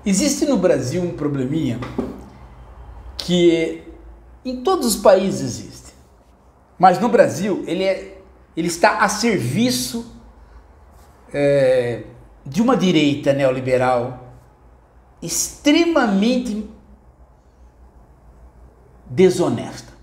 Existe no Brasil um probleminha que em todos os países existe, mas no Brasil ele está a serviço de uma direita neoliberal extremamente desonesta.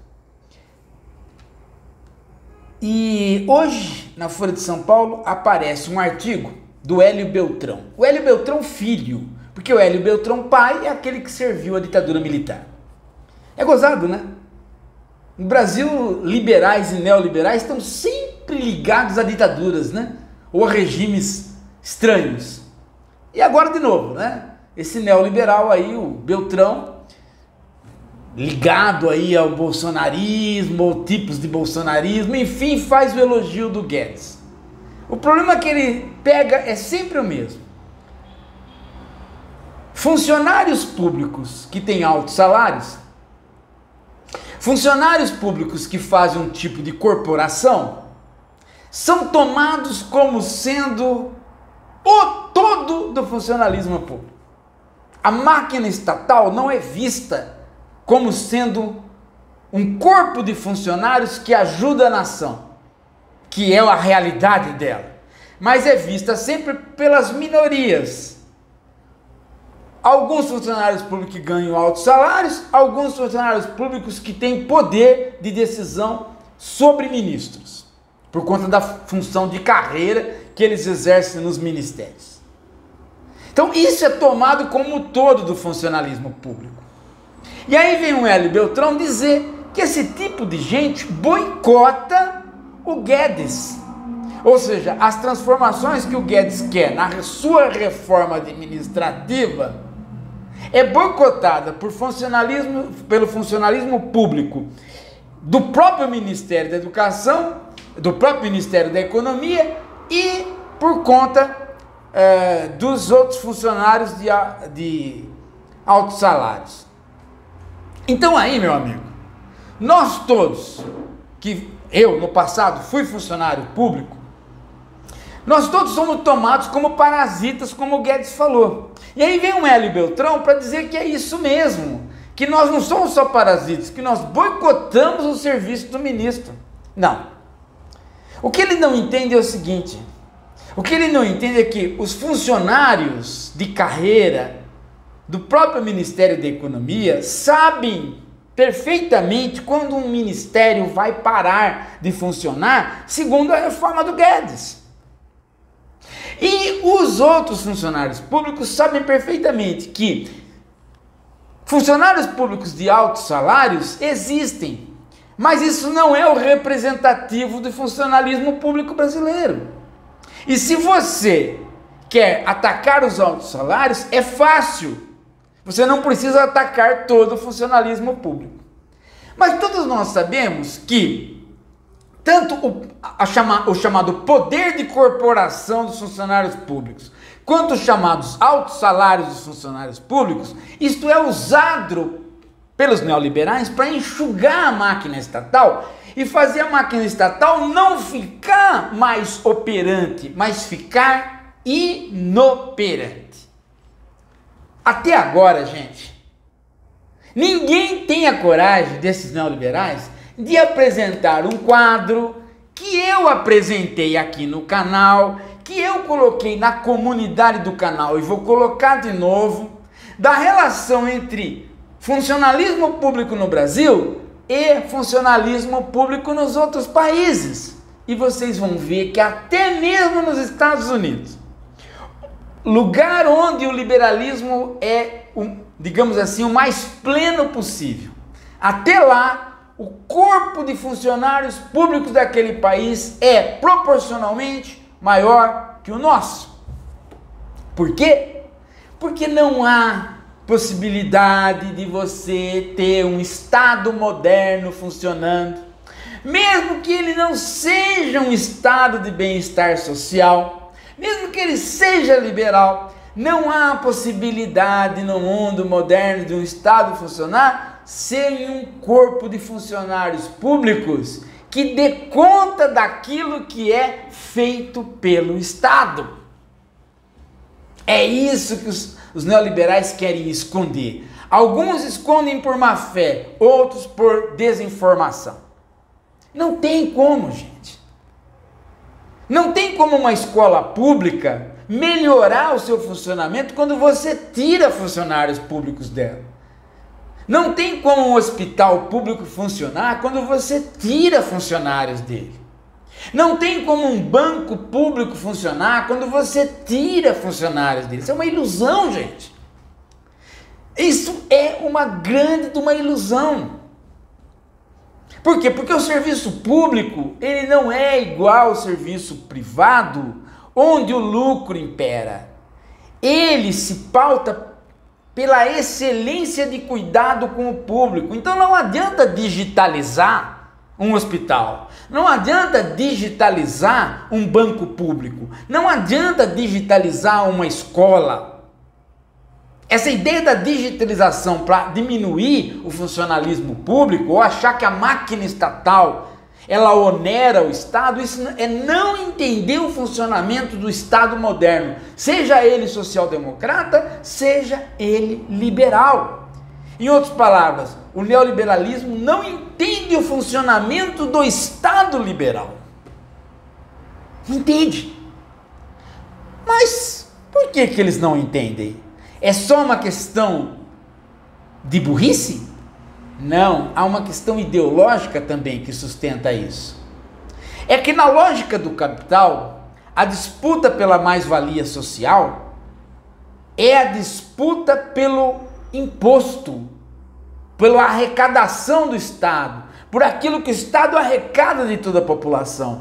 E hoje, na Folha de São Paulo, aparece um artigo do Hélio Beltrão. O Hélio Beltrão filho, porque o Hélio Beltrão pai é aquele que serviu a ditadura militar. É gozado, né? No Brasil, liberais e neoliberais estão sempre ligados a ditaduras, né? Ou a regimes estranhos. E agora de novo, né? Esse neoliberal aí, o Beltrão, ligado aí ao bolsonarismo, ou tipos de bolsonarismo, enfim, faz o elogio do Guedes. O problema que ele pega é sempre o mesmo. Funcionários públicos que têm altos salários, funcionários públicos que fazem um tipo de corporação, são tomados como sendo o todo do funcionalismo público. A máquina estatal não é vista como sendo um corpo de funcionários que ajuda a nação, que é a realidade dela, mas é vista sempre pelas minorias. Alguns funcionários públicos que ganham altos salários, alguns funcionários públicos que têm poder de decisão sobre ministros, por conta da função de carreira que eles exercem nos ministérios. Então isso é tomado como todo do funcionalismo público. E aí vem o Hélio Beltrão dizer que esse tipo de gente boicota o Guedes. Ou seja, as transformações que o Guedes quer na sua reforma administrativa é boicotada pelo funcionalismo público do próprio Ministério da Educação, do próprio Ministério da Economia e por conta dos outros funcionários de altos salários. Então aí, meu amigo, nós todos, que eu no passado fui funcionário público, nós todos somos tomados como parasitas, como o Guedes falou. E aí vem o Hélio Beltrão para dizer que é isso mesmo, que nós não somos só parasitas, que nós boicotamos o serviço do ministro. Não. O que ele não entende é o seguinte, o que ele não entende é que os funcionários de carreira do próprio Ministério da Economia sabem perfeitamente quando um ministério vai parar de funcionar segundo a reforma do Guedes. E os outros funcionários públicos sabem perfeitamente que funcionários públicos de altos salários existem, mas isso não é o representativo do funcionalismo público brasileiro. E se você quer atacar os altos salários, é fácil. Você não precisa atacar todo o funcionalismo público. Mas todos nós sabemos que tanto o chamado poder de corporação dos funcionários públicos, quanto os chamados altos salários dos funcionários públicos, isto é usado pelos neoliberais para enxugar a máquina estatal e fazer a máquina estatal não ficar mais operante, mas ficar inoperante. Até agora, gente, ninguém tem a coragem desses neoliberais de apresentar um quadro que eu apresentei aqui no canal, que eu coloquei na comunidade do canal e vou colocar de novo, da relação entre funcionalismo público no Brasil e funcionalismo público nos outros países. E vocês vão ver que até mesmo nos Estados Unidos, lugar onde o liberalismo é, digamos assim, o mais pleno possível, até lá, o corpo de funcionários públicos daquele país é proporcionalmente maior que o nosso. Por quê? Porque não há possibilidade de você ter um Estado moderno funcionando, mesmo que ele não seja um Estado de bem-estar social, mesmo que ele seja liberal, não há possibilidade no mundo moderno de um Estado funcionar sem um corpo de funcionários públicos que dê conta daquilo que é feito pelo Estado. É isso que os neoliberais querem esconder. Alguns escondem por má fé, outros por desinformação. Não tem como, gente. Não tem como uma escola pública melhorar o seu funcionamento quando você tira funcionários públicos dela. Não tem como um hospital público funcionar quando você tira funcionários dele. Não tem como um banco público funcionar quando você tira funcionários dele. Isso é uma ilusão, gente. Isso é uma grande ilusão. Por quê? Porque o serviço público, ele não é igual ao serviço privado, onde o lucro impera. Ele se pauta pela excelência de cuidado com o público. Então não adianta digitalizar um hospital, não adianta digitalizar um banco público, não adianta digitalizar uma escola. Essa ideia da digitalização para diminuir o funcionalismo público ou achar que a máquina estatal ela onera o Estado, isso é não entender o funcionamento do Estado moderno, seja ele social-democrata, seja ele liberal. Em outras palavras, o neoliberalismo não entende o funcionamento do Estado liberal. Não entende. Mas por que eles não entendem? É só uma questão de burrice? Não, há uma questão ideológica também que sustenta isso. É que na lógica do capital, a disputa pela mais-valia social é a disputa pelo imposto, pela arrecadação do Estado, por aquilo que o Estado arrecada de toda a população.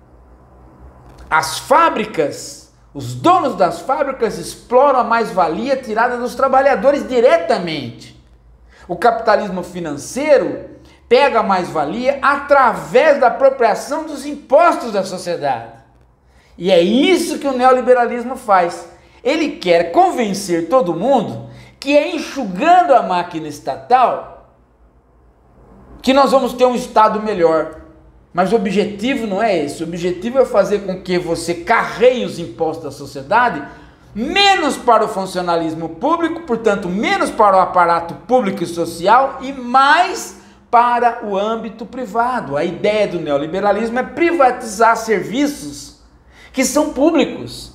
As fábricas, os donos das fábricas exploram a mais-valia tirada dos trabalhadores diretamente. O capitalismo financeiro pega a mais-valia através da apropriação dos impostos da sociedade. E é isso que o neoliberalismo faz. Ele quer convencer todo mundo que é enxugando a máquina estatal que nós vamos ter um Estado melhor. Mas o objetivo não é esse. O objetivo é fazer com que você carregue os impostos da sociedade menos para o funcionalismo público, portanto, menos para o aparato público e social e mais para o âmbito privado. A ideia do neoliberalismo é privatizar serviços que são públicos.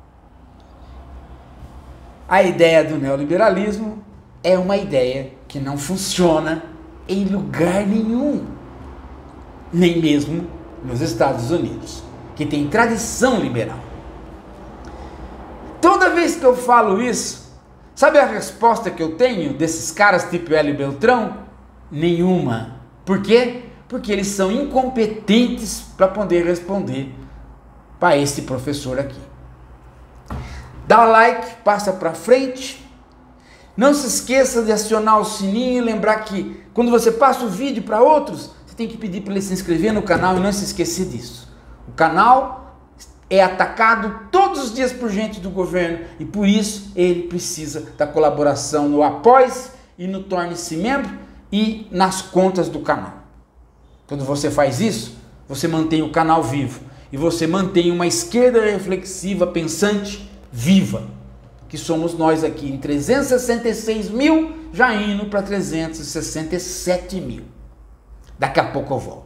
A ideia do neoliberalismo é uma ideia que não funciona em lugar nenhum, nem mesmo nos Estados Unidos, que tem tradição liberal. Toda vez que eu falo isso, sabe a resposta que eu tenho desses caras tipo Hélio Beltrão? Nenhuma. Por quê? Porque eles são incompetentes para poder responder para esse professor aqui. Dá like, passa para frente. Não se esqueça de acionar o sininho e lembrar que quando você passa o vídeo para outros, você tem que pedir para ele se inscrever no canal e não se esquecer disso. O canal é atacado todos os dias por gente do governo e por isso ele precisa da colaboração no Apoie-se e no Torne-se Membro e nas contas do canal. Quando você faz isso, você mantém o canal vivo e você mantém uma esquerda reflexiva, pensante, viva, que somos nós aqui em 366 mil, já indo para 367 mil. Daqui a pouco eu volto.